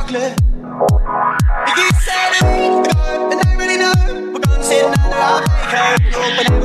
chocolate. If you say that we go, and I really know we're gonna sit down and I'll make her open